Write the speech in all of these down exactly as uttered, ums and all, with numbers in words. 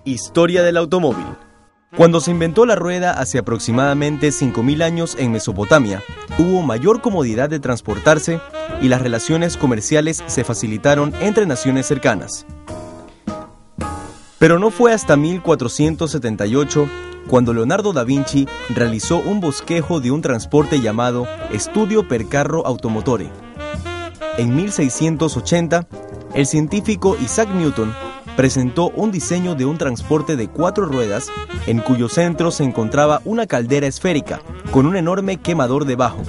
Historia del automóvil. Cuando se inventó la rueda hace aproximadamente cinco mil años en Mesopotamia, hubo mayor comodidad de transportarse y las relaciones comerciales se facilitaron entre naciones cercanas. Pero no fue hasta mil cuatrocientos setenta y ocho cuando Leonardo da Vinci realizó un bosquejo de un transporte llamado Studio per Carro Automotore. En mil seiscientos ochenta, el científico Isaac Newton presentó un diseño de un transporte de cuatro ruedas en cuyo centro se encontraba una caldera esférica con un enorme quemador debajo.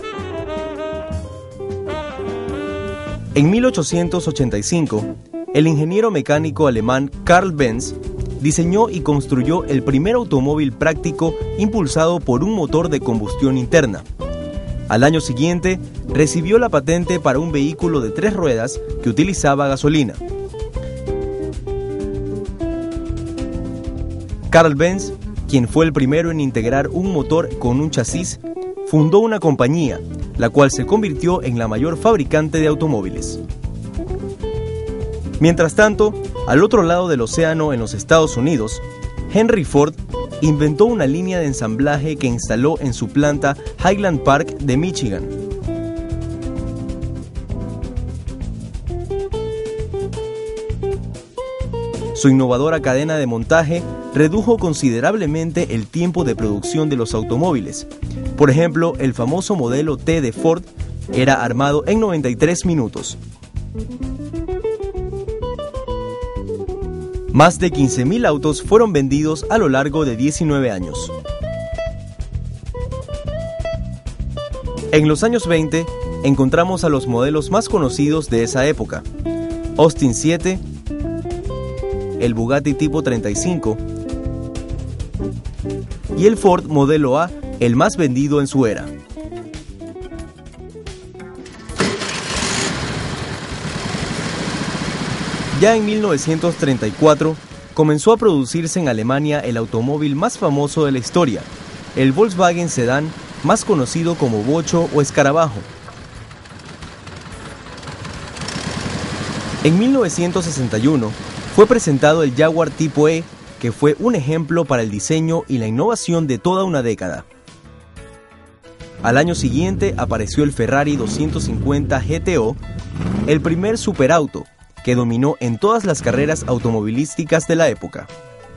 En mil ochocientos ochenta y cinco, el ingeniero mecánico alemán Carl Benz diseñó y construyó el primer automóvil práctico impulsado por un motor de combustión interna. Al año siguiente, recibió la patente para un vehículo de tres ruedas que utilizaba gasolina. Carl Benz, quien fue el primero en integrar un motor con un chasis, fundó una compañía, la cual se convirtió en la mayor fabricante de automóviles. Mientras tanto, al otro lado del océano en los Estados Unidos, Henry Ford inventó una línea de ensamblaje que instaló en su planta Highland Park de Michigan. Su innovadora cadena de montaje redujo considerablemente el tiempo de producción de los automóviles. Por ejemplo, el famoso modelo T de Ford era armado en noventa y tres minutos. Más de quince mil autos fueron vendidos a lo largo de diecinueve años. En los años veinte, encontramos a los modelos más conocidos de esa época: Austin siete, el Bugatti tipo treinta y cinco y el Ford modelo A, el más vendido en su era. Ya en mil novecientos treinta y cuatro comenzó a producirse en Alemania el automóvil más famoso de la historia, el Volkswagen Sedán, más conocido como bocho o escarabajo. En mil novecientos sesenta y uno fue presentado el Jaguar tipo E, que fue un ejemplo para el diseño y la innovación de toda una década. Al año siguiente apareció el Ferrari doscientos cincuenta G T O, el primer superauto que dominó en todas las carreras automovilísticas de la época.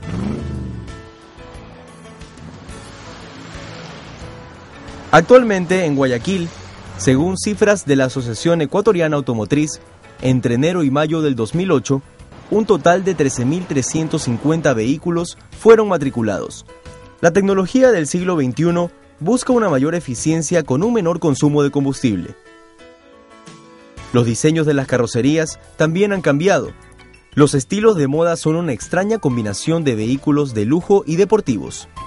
Actualmente en Guayaquil, según cifras de la Asociación Ecuatoriana Automotriz, entre enero y mayo del dos mil ocho, un total de trece mil trescientos cincuenta vehículos fueron matriculados. La tecnología del siglo veintiuno busca una mayor eficiencia con un menor consumo de combustible. Los diseños de las carrocerías también han cambiado. Los estilos de moda son una extraña combinación de vehículos de lujo y deportivos.